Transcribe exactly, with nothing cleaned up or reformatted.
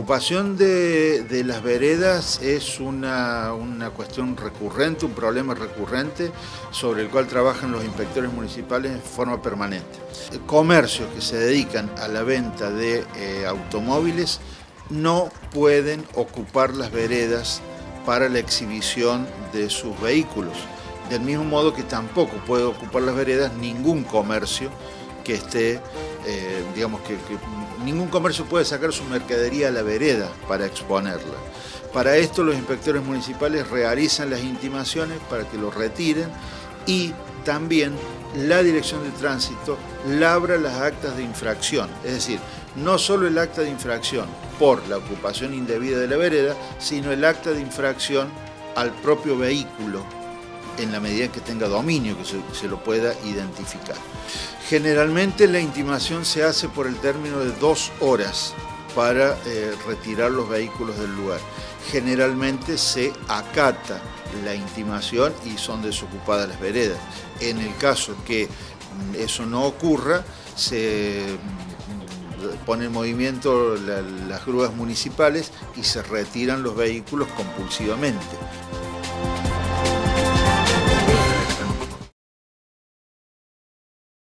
ocupación de, de las veredas es una, una cuestión recurrente, un problema recurrente sobre el cual trabajan los inspectores municipales de forma permanente. Comercios que se dedican a la venta de eh, automóviles no pueden ocupar las veredas para la exhibición de sus vehículos, del mismo modo que tampoco puede ocupar las veredas ningún comercio que esté, eh, digamos que, que ningún comercio puede sacar su mercadería a la vereda para exponerla. Para esto los inspectores municipales realizan las intimaciones para que lo retiren y también la Dirección de Tránsito labra las actas de infracción, es decir, no solo el acta de infracción por la ocupación indebida de la vereda, sino el acta de infracción al propio vehículo en la medida en que tenga dominio, que se, se lo pueda identificar. Generalmente la intimación se hace por el término de dos horas para eh, retirar los vehículos del lugar. Generalmente se acata la intimación y son desocupadas las veredas. En el caso que eso no ocurra, se pone en movimiento la, las grúas municipales y se retiran los vehículos compulsivamente.